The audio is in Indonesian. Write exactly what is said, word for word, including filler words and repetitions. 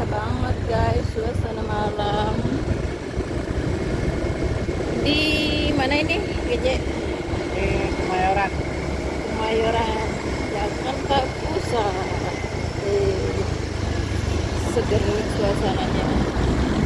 banget guys suasana malam di mana ini Gece? Di Kemayoran. Kemayoran Jakarta Pusat. eh, Seger suasananya.